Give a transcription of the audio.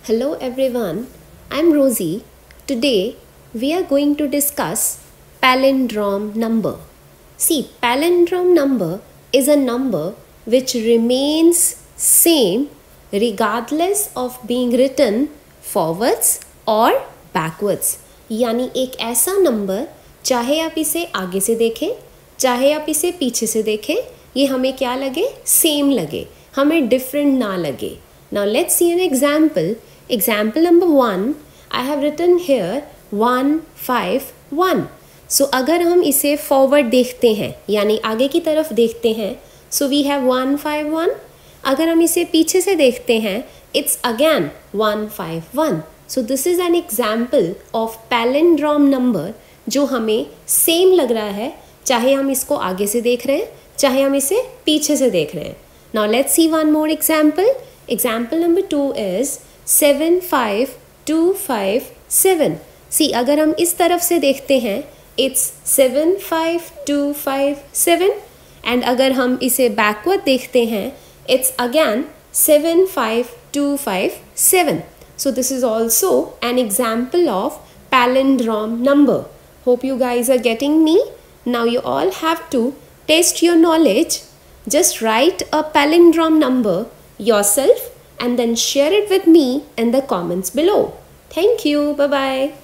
Hello everyone, I'm Rozy. Today we are going to discuss palindrome number. See, palindrome number is a number which remains same regardless of being written forwards or backwards. यानी एक ऐसा number चाहे आप इसे आगे से देखें चाहे आप इसे पीछे से देखें ये हमें क्या लगे सेम लगे हमें डिफरेंट ना लगे. Now let's see an example. Example number 1, I have written here 151. So अगर हम इसे forward देखते हैं यानी आगे की तरफ देखते हैं so we have 151. अगर हम इसे पीछे से देखते हैं it's again 151. So this is an example of palindrome number जो हमें same लग रहा है चाहे हम इसको आगे से देख रहे हैं चाहे हम इसे पीछे से देख रहे हैं. Now let's see one more example. Example number 2 is 75257. See, अगर हम इस तरफ से देखते हैं it's 75257 and अगर हम इसे backward देखते हैं it's again 75257. So this is also an example of palindrome number. Hope you guys are getting me. Now you all have to test your knowledge. Just write a palindrome number yourself and then share it with me in the comments below. Thank you. Bye-bye.